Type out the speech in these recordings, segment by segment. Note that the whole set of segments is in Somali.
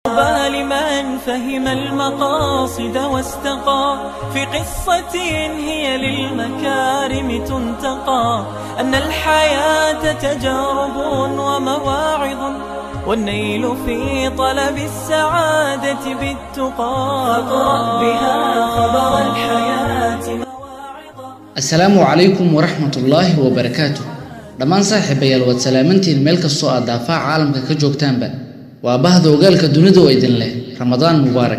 لمن فهم المقاصد واستقى في قصة هي للمكارم تنتقى، أن الحياة تجارب ومواعظ، والنيل في طلب السعادة بالتقى، فاقرأ بها خبر الحياة مواعظا. السلام عليكم ورحمة الله وبركاته. دمان صاحبي الواد سلامنتين ملك الصوء دافع عالم كجوجتان با وابهذا وقالك الدنيا ويدن له رمضان مبارك.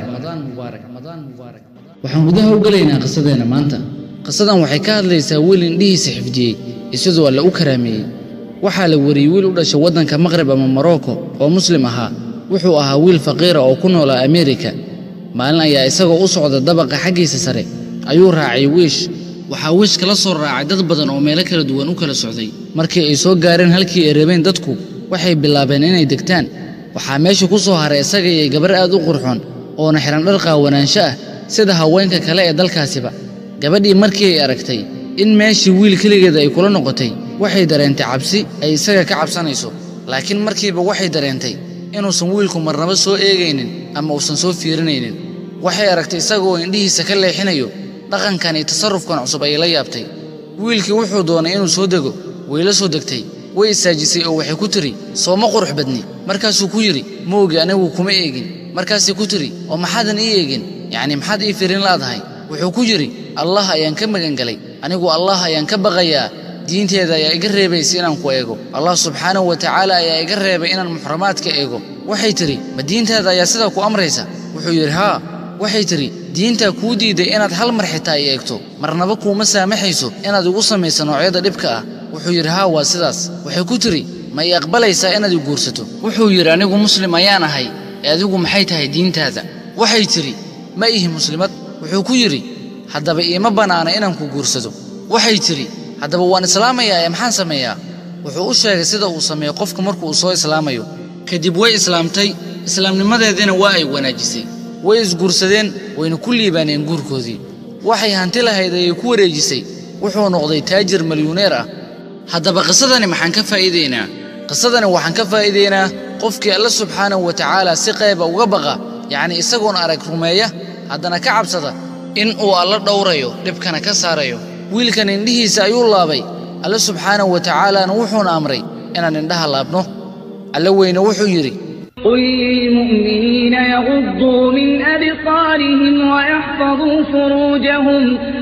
waxaan gudaha u galeynaa qisadeena maanta. qisadan waxay ka hadlaysaa wiil indhihiisa xifdiyay isagoo alla u karaameeyay. waxaa la wariyay wiil u dhashay wadanka Maghrib ama Morocco oo muslim ahaa. wuxuu ahaa wiil faqiir oo ku nool Amerika. maalin ayaa isagoo u socda dabaqa xagiisa sare ayuu raacay wiish. waxaa wiish kala soo raacay dad badan oo meelo kala duwan u kala socday. markii ay soo gaareen halkii ay rabeen dadku waxay bilaabeen inay degtaan. waxaa meesha ku soo haray isaga iyo gabar aad u qurxoon oo xiran dhar qaawanaansho ah sida haweenka kale ee dalkaasiba. gabadhii markii ay aragtay in meeshii wiil kaligeed ay kula noqotay waxay dareentay cabsi ay isaga ka cabsanayso, laakiin markiiba waxay dareentay inuusan wiilku marnaba soo eegaynin ama uusan soo fiirinaynin. waxay aragtay isagoo indhihiisa ka leexinayo dhaqankan iyo tasarrufkan cusub ay la yaabtay. wiilkii wuxuu doonay inuu soo dego, way la soo degtay, way isaajisay oo waxay ku tiri soo ma qurux badni. markaasuu ku yiri moogi anigu kuma eegin. markaasay ku tiri oo maxaadan ii eegin, yani maxaad ii fiirin laadahay? wuxuu ku yiri Allah ayaan ka magan galay, anigu Allah ayaan ka baqayaa, diinteeda ayaa iga reebaysa inaan ku eego. Allah subxaanahu wa ta'aala ayaa iga reebay inaan muxramaadka eego. waxay tiri ma diinteeda ayaa sidaa ku amraysa? wuxuu yiri haa. waxay tiri diinta kuu diiday inaad hal mar xitaa eegto, marnaba kuuma saamaxayso inaad ugu samayso noocyada dhibka ah. wuxuu yiri haa waa sidaas. waxay ku tiri ma ii aqbalaysaa inaad i guursato? wuxuu yiri anigu muslim ayaan ahay, adigu maxay tahay diintaada? waxay tiri ma ihi muslimad. wuxuu ku yiri haddaba iima banaana inaan ku guursado. waxay tiri haddaba waan islaamayaa ee maxaan sameeyaa? wuxuu u sheegay sida uu sameeyo qofka markuu soo islaamayo. kadib way islaamtay, islaamnimadeedina waa ay wanaajisay. way isguursadeen, wayna ku liibaaneen guurkoodii. waxay hanti lahayd ay ku wareejisay. wuxuu noqday taajir milyuneer ah. haddaba qisadani maxaan ka faa'iideynaa? qisadani waxaan ka faa'iideynaa qofkii Allah subxaanahu wa ta'aala si qayba uga baqa, yani isagoon arag rumeeya haddana ka cabsada in uu alla dhowrayo dhibkana ka saarayo. wiilkan indhihiisa ayuu laabay, Allah subxaanahu wa ta'aalaana wuxuuna amray inaan indhaha laabno. alla weyne wuxuu yiri قل للمؤمنين يغضوا من أبصارهم ويحفظوا فروجهم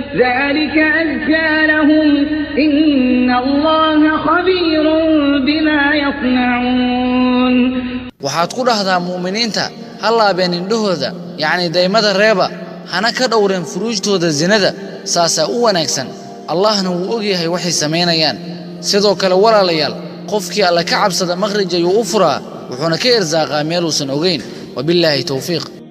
ذلك أزكى لهم إن الله خبير بما يصنعون. waxaad ku dhahdaa muuminiinta ha laabeen indhahooda, yani daymada reeba, hana ka dhowreen furuujtooda zinada, saasaa u wanaagsan. allahna wuu ogyahay waxay samaynayaan. sidoo kale walaalayaal, qofkii alla ka cabsada makhrij ayuu u furaa, wuxuuna ka irsaaqaa meel uusan ogeyn. wabillahi tawfiiq.